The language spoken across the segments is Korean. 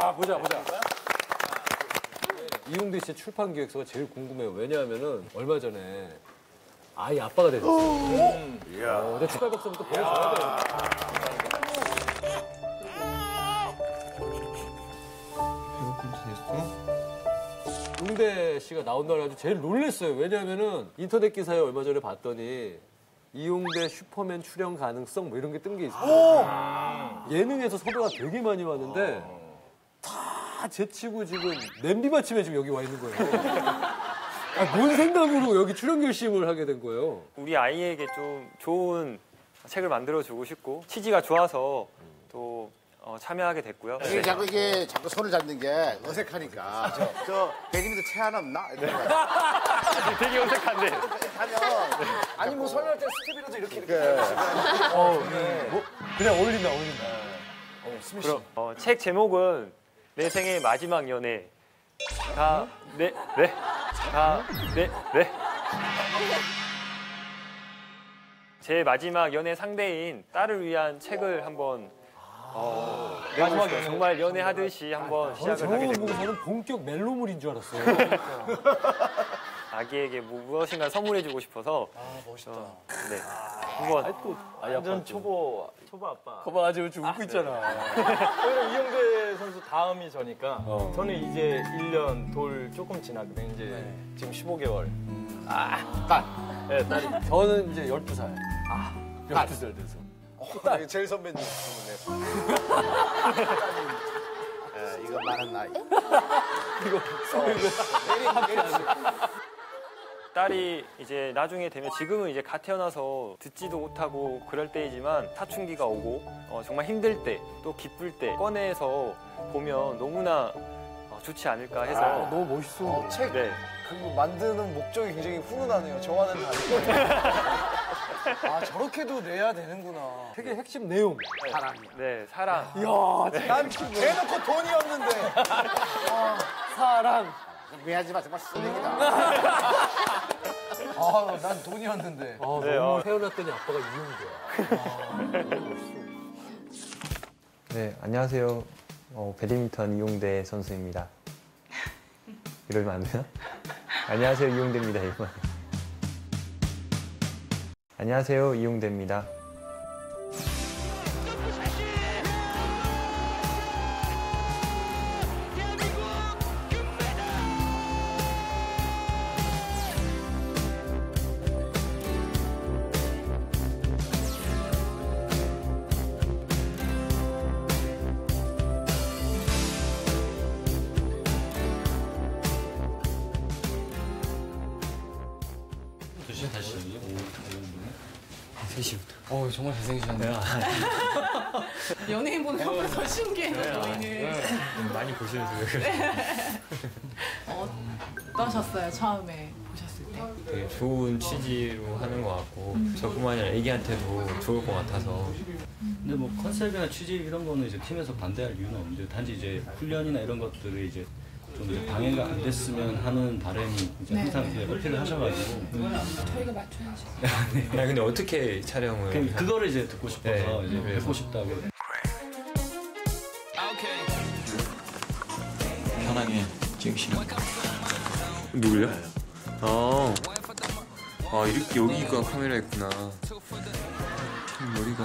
보자. 이용대 씨의 출판 기획서가 제일 궁금해요. 왜냐하면은 얼마 전에 아이 아빠가 되셨어요. 근데 축하 박수부터 보내줘야 돼요. 이용대 씨가 나온 날 아주 제일 놀랐어요. 왜냐하면은 인터넷 기사에 얼마 전에 봤더니 이용대 슈퍼맨 출연 가능성 뭐 이런 게 뜬 게 있어요. 예능에서 섭외가 되게 많이 왔는데 다 제치고 지금 냄비 받침에 지금 여기 와 있는 거예요. 뭔 생각으로 여기 출연 결심을 하게 된 거예요? 우리 아이에게 좀 좋은 책을 만들어주고 싶고 취지가 좋아서 또 참여하게 됐고요. 이게 자꾸 손을 잡는 게 어색하니까. 저 배드민턴 채 하나 없나? 되게 어색한데. 아니 뭐 설명할 때 스텝이라도 이렇게. 뭐 그냥 어울린다. 스미씨. 그럼 책 제목은 내 생의 마지막 연애. 제 마지막 연애 상대인 딸을 위한 책을 한번 마지막 연애 정말 연애하듯이 한번 시작을 하게 저는 됐고 저는 본격 멜로물인 줄 알았어요. 아기에게 무엇인가 선물해주고 싶어서 멋있다. 네 한번 완전 초보 아빠. 거봐 지금 웃고 있잖아. 오히려 이용대 선수 다음이 저니까 저는 이제 1년 돌 조금 지났거든요. 이제 지금 15개월. 딸. 네, 딸이. 저는 이제 12살. 12살 돼서. 딸. 제일 선배님. 이거 많은 나이. 딸이 이제 나중에 되면 지금은 이제 갓 태어나서 듣지도 못하고 그럴 때이지만 사춘기가 오고 정말 힘들 때 또 기쁠 때 꺼내서 보면 너무나 좋지 않을까 해서 너무 멋있어. 책 네. 그거 만드는 목적이 굉장히 훈훈하네요. 저와는 다르게. 아 저렇게도 내야 되는구나. 책의 핵심 내용. 네 사랑 난 대놓고 돈이 없는데. 사랑. 미안하지만 정말 쓰레기다. 난 돈이었는데. 네, 너무 태어났더니 아빠가 이용대야. 너무 멋있어. 네, 안녕하세요. 배드민턴 이용대 선수입니다. 이러면 안 되나? 안녕하세요, 이용대입니다. 이러면. 안녕하세요, 이용대입니다. 정말 잘생기셨네요. 연예인 보는 것보다 더 신기해요, 저희는. 많이 보셔서 그래요. 어떠셨어요, 처음에 보셨을 때? 되게 좋은 취지로 하는 것 같고 저뿐만 아니라 애기한테도 좋을 것 같아서. 근데 뭐 컨셉이나 취지 이런 거는 이제 팀에서 반대할 이유는 없는데 단지 이제 훈련이나 이런 것들을 이제 좀 이제 방해가 안 됐으면 하는 바람이 이제 항상 이제 어필을 하셔가지고 저희가 맞춰야죠. 아니 근데 어떻게 촬영을? 그거를 이제 듣고 싶어서 이제 뵙고 싶다고. 편하게 찍으시면. 누구요? 이렇게 여기가 카메라 있구나. 머리가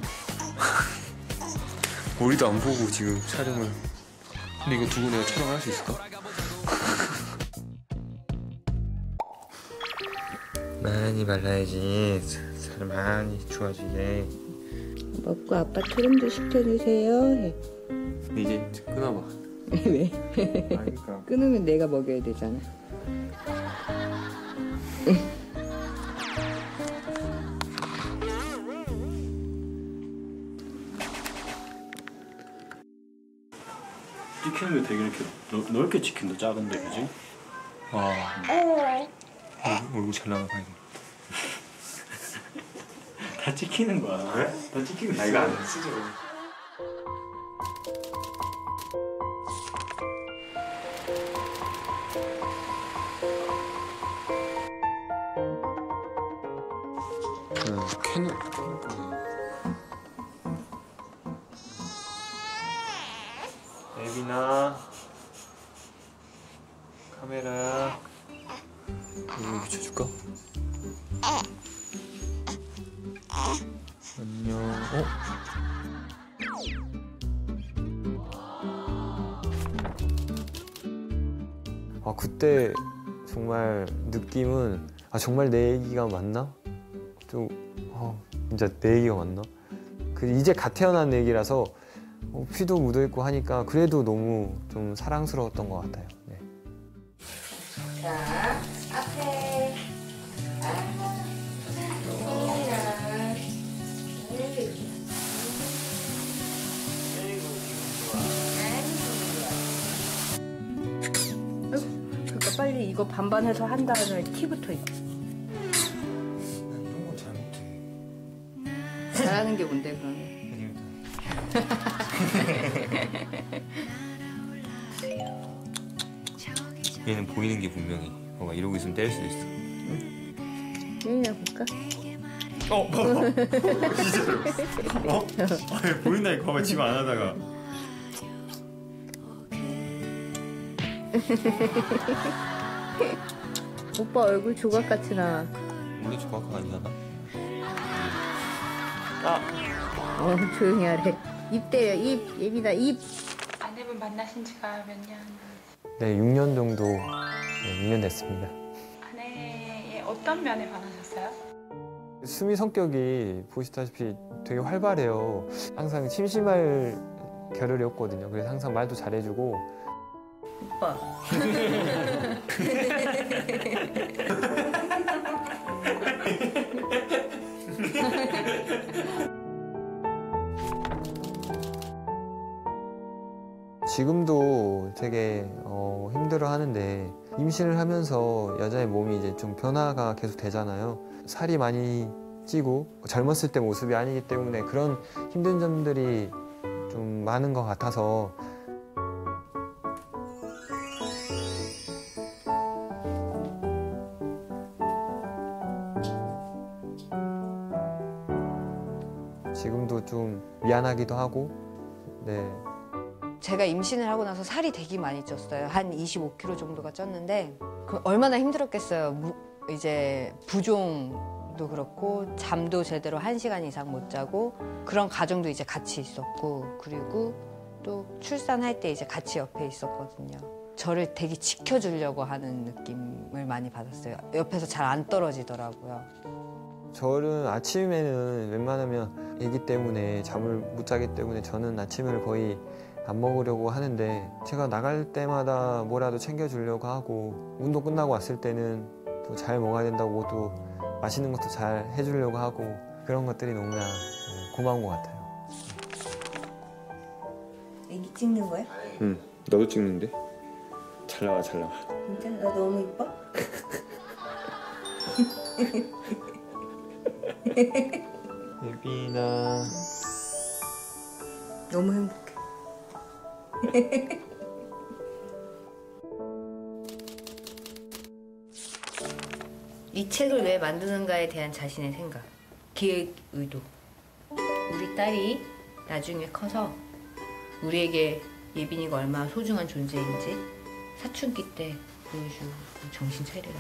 머리도 안 보고 지금 촬영을. 근데 이거 두고 내가 촬영할 수 있을까? 많이 발라야지 살 많이 좋아지게. 먹고 아빠 트림도 시켜주세요. 해. 근데 이제 끊어봐. 왜? 그러니까. 끊으면 내가 먹여야 되잖아. 찍히는 게 되게 이렇게 넓게 찍힌다. 작은데 그지? 얼굴 잘 나가 봐야 돼. 다 찍히는 거야. 그래? 다 찍히고 있어. 이거 안 쓰죠. 캐논. 예빈아 카메라 여기 비춰줄까? 안녕. 그때 정말 느낌은 정말 내 얘기가 맞나? 좀 진짜 내 얘기가 맞나? 이제 갓 태어난 얘기라서 피도 묻어있고 하니까 그래도 너무 좀 사랑스러웠던 것 같아요. 네. 자, 앞에. 그러니까 빨리 이거 반반해서 한 다음에 티부터 입고. 난 이런 건 잘 못해. 잘하는 게 뭔데 그러면? 얘는 보이는 게 분명히 뭔가 이러고 있으면 때릴 수도 있어. 예민아 볼까? 봐봐. 진짜로. 보인다니까. 봐봐. 지금 안 하다가. 오빠 얼굴 조각같이 나. 원래 조각가 아니잖아. 조용히 하래. 입 때려, 입. 예빈아, 입. 아내분 만나신 지가 몇 년? 네, 6년 정도, 6년 됐습니다. 아내의 어떤 면에 반하셨어요? 수미 성격이 보시다시피 되게 활발해요. 항상 심심할 겨를이 없거든요. 그래서 항상 말도 잘해주고. 오빠. 지금도 되게 힘들어 하는데 임신을 하면서 여자의 몸이 이제 좀 변화가 계속 되잖아요. 살이 많이 찌고 젊었을 때 모습이 아니기 때문에 그런 힘든 점들이 좀 많은 것 같아서 지금도 좀 미안하기도 하고. 네. 제가 임신을 하고 나서 살이 되게 많이 쪘어요. 한 25kg 정도가 쪘는데 얼마나 힘들었겠어요. 이제 부종도 그렇고 잠도 제대로 1시간 이상 못 자고 그런 가정도 이제 같이 있었고 그리고 또 출산할 때 이제 같이 옆에 있었거든요. 저를 되게 지켜주려고 하는 느낌을 많이 받았어요. 옆에서 잘 안 떨어지더라고요. 저는 아침에는 웬만하면 애기 때문에 잠을 못 자기 때문에 저는 아침을 거의 안 먹으려고 하는데 제가 나갈 때마다 뭐라도 챙겨주려고 하고 운동 끝나고 왔을 때는 또 잘 먹어야 된다고 또 맛있는 것도 잘 해주려고 하고 그런 것들이 너무나 고마운 것 같아요. 애기 찍는 거야? 응, 너도 찍는데? 잘 나와, 잘 나와. 진짜? 나 너무 이뻐? 예빈아. 너무 행복해. 이 책을 왜 만드는가에 대한 자신의 생각, 기획 의도. 우리 딸이 나중에 커서 우리에게 예빈이가 얼마나 소중한 존재인지 사춘기 때 보여주고 정신 차리라고.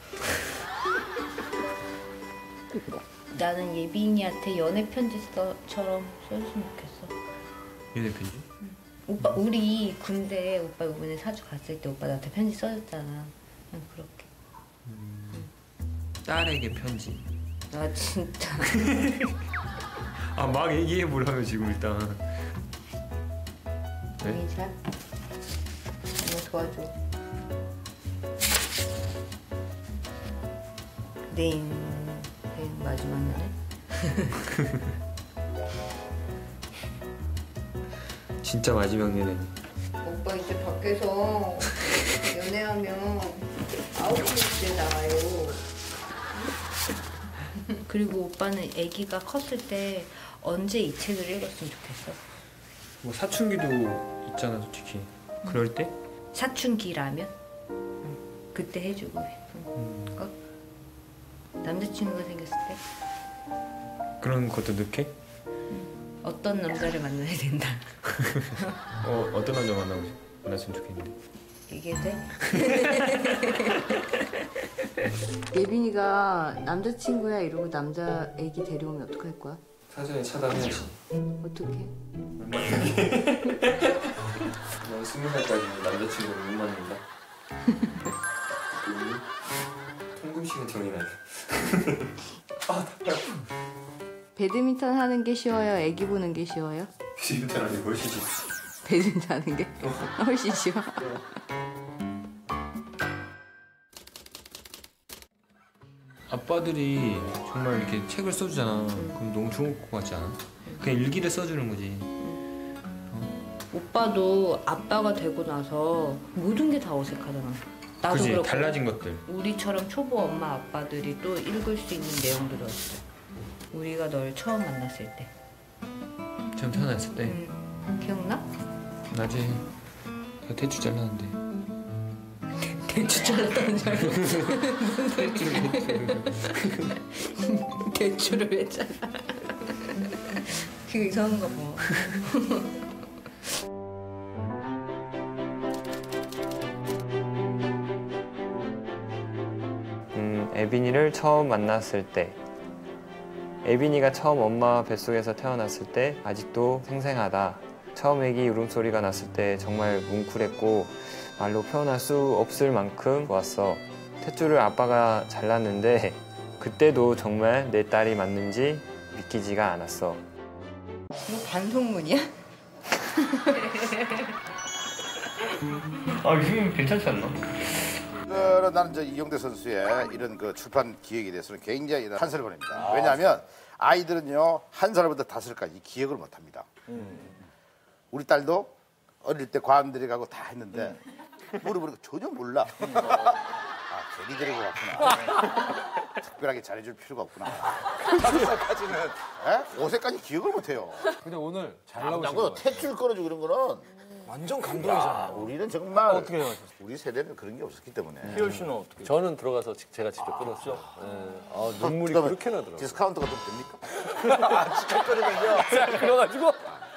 나는 예빈이한테 연애 편지처럼 써줬으면 좋겠어. 연애 편지? 응. 오빠 우리 군대 오빠 이번에 사주 갔을 때 오빠 나한테 편지 써줬잖아. 그냥 그렇게. 딸에게 편지. 나 진짜. 막 얘기해 보라며 지금 일단. 네? 이자. 엄마 도와줘. 내 인생 마지막 연애. 진짜 마지막 연애네. 오빠 이제 밖에서 연애하면 아웃풋에 나와요. 그리고 오빠는 아기가 컸을 때 언제 이 책을 읽었으면 좋겠어? 뭐 사춘기도 있잖아 솔직히. 그럴 때? 사춘기라면? 응. 그때 해주고 싶은 거? 남자친구가 생겼을 때? 그런 것도 넣게? 어떤 남자를 만나야 된다. 어떤 남자 만났으면 좋겠는데. 이게 돼? 예빈이가 남자친구야 이러고 남자 애기 데려오면 어떡할 거야? 사전에 차단해야지. 어떻게? 난 20살까지 남자친구를 못 만난다. 통금식은 정해놔야 돼. 배드민턴 하는 게 쉬워요? 애기 보는 게 쉬워요? 배드민턴 하는 게 훨씬 좋지. 배드민턴 하는 게 훨씬 쉬워? 아빠들이 정말 이렇게 책을 써주잖아. 그럼 너무 좋을 것 같지 않아? 그냥 일기를 써주는 거지. 오빠도 아빠가 되고 나서 모든 게 다 어색하잖아. 나도 그지? 그렇고 달라진 것들. 우리처럼 초보 엄마 아빠들이 또 읽을 수 있는 내용들이었어. 우리가 널 처음 만났을 때. 처음 태어났을 때. 기억나? 낮에 내가 대추 잘랐는데. 대추 잘랐다는 줄 알고. 무슨 소리야? 대추를 왜 잘라? 그게 이상한가 봐. 에빈이를 처음 만났을 때, 에빈이가 처음 엄마 뱃속에서 태어났을 때 아직도 생생하다. 처음 애기 울음소리가 났을 때 정말 뭉클했고 말로 표현할 수 없을 만큼 좋았어. 탯줄을 아빠가 잘랐는데 그때도 정말 내 딸이 맞는지 믿기지가 않았어. 이거 반성문이야? 이거 괜찮지 않나? 나는 이용대 선수의 이런 그 출판 기획에 대해서는 굉장히 한살을 보냅니다. 왜냐하면 아이들은요 1살부터 5살까지 기억을 못합니다. 우리 딸도 어릴 때 과학 들어가고 다 했는데 물어보니까 전혀 몰라. 괜히 데리고 왔구나. 특별하게 잘해줄 필요가 없구나. 5살까지는 5살까지 기억을 못해요. 근데 오늘 잘 나오신 고 것 같아요. 탯줄 끌어주고 그런 거는 완전 감동이잖아. 우리는 정말 어떻게 생각하셨어요? 우리 세대는 그런 게 없었기 때문에. 희열 씨는 어떻게? 저는 들어가서 제가 직접 끊었죠. 눈물이 그러면 그렇게 나더라고요. 디스카운트가 좀 됩니까? 직접 끊으면요. 그래가지고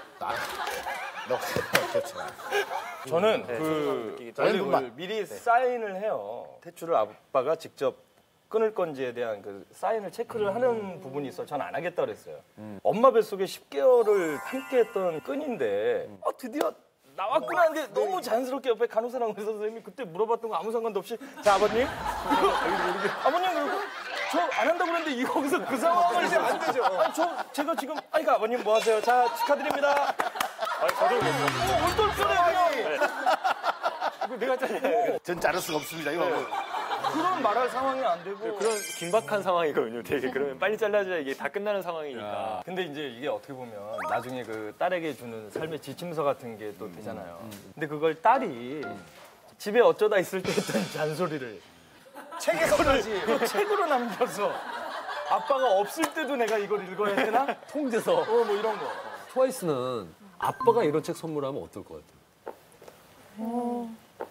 그렇죠. 저는 네, 그 저는 원래 분만. 미리 사인을 해요. 탯줄을 아빠가 직접 끊을 건지에 대한 그 사인을 체크를 하는 부분이 있어. 전 안 하겠다 그랬어요. 엄마 뱃속에 10개월을 함께했던 끈인데 드디어 나왔구나 하는데 너무 자연스럽게 옆에 간호사랑 의사 선생님이 그때 물어봤던 거 아무 상관도 없이 자 아버님 아버님 그리고 저 안 한다고 그랬는데 여기서 그 상황을 이제 안 되죠. 제가 지금 아버님 뭐 하세요? 자 축하드립니다. 저도 얼떨결에 그냥 내가 잘해. 전 자를 수가 없습니다. 이거 그런 말할 상황이 안 되고 그런 긴박한 상황이거든요. 되게 그러면 빨리 잘라줘야 이게 다 끝나는 상황이니까. 근데 이제 이게 어떻게 보면 나중에 그 딸에게 주는 삶의 지침서 같은 게 또 되잖아요. 근데 그걸 딸이 집에 어쩌다 있을 때 했던 잔소리를 책에서까지 책으로 남겨서 아빠가 없을 때도 내가 이걸 읽어야 되나? 통제서. 뭐 이런 거. 트와이스는 아빠가 이런 책 선물하면 어떨 것 같아요?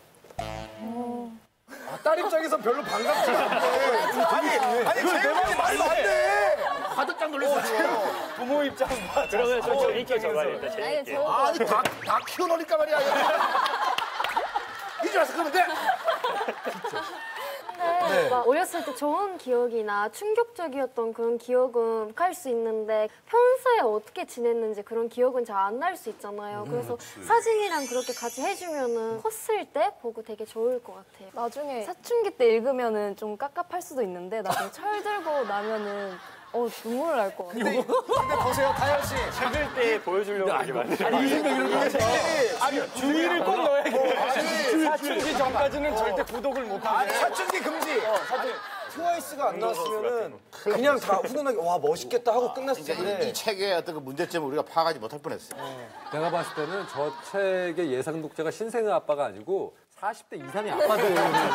딸 입장에서 별로 반갑지 않네. 아니 제 말이 말도 안 돼. 화들짝 놀랐어. 부모 입장 봐. 그러면 좀 재밌게 적어야겠다. 재밌게. 아니 다 키워놓으니까 말이야. 이제 와서 그러면 돼. 근데 막 어렸을 때 좋은 기억이나 충격적이었던 그런 기억은 할 수 있는데 평소에 어떻게 지냈는지 그런 기억은 잘 안 날 수 있잖아요. 그래서 사진이랑 그렇게 같이 해주면은 컸을 때 보고 되게 좋을 것 같아요. 나중에 사춘기 때 읽으면은 좀 깝깝할 수도 있는데 나중에 철 들고 나면은 눈물 날 것 같아요. 근데 보세요, 다현 씨. 찍을 때 보여주려고 이렇게 만들어. 아니 주의를 꼭 넣어야 돼. 사춘기 전까지는 절대 구독을 못 하게. 사춘기 금지. 트와이스가 안 나왔으면은 그냥 다 훈훈하게 와 멋있겠다 하고 끝났을 이제 텐데. 이 책의 어떤 그 문제점을 우리가 파악하지 못할 뻔했어요. 내가 봤을 때는 저 책의 예상 독자가 신생아 아빠가 아니고 40대 이상의 아빠들.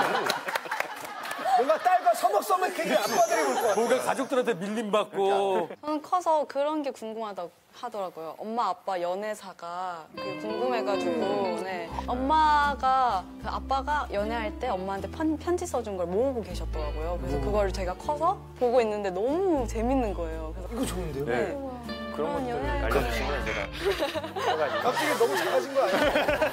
뭔가 딸과 서먹서먹하게 아빠들이 볼 것 같아. 뭔가 가족들한테 밀림받고. 저는 커서 그런 게 궁금하다고 하더라고요. 엄마 아빠 연애사가 그게 궁금해가지고 네. 엄마가 그 아빠가 연애할 때 엄마한테 편지 써준 걸 모으고 계셨더라고요. 그래서 그걸 제가 커서 보고 있는데 너무 재밌는 거예요. 그래서 이거 좋은데요? 네. 그런 것들을 알려주시면 제가 해가지고. 갑자기 너무 작아진 거 아니야?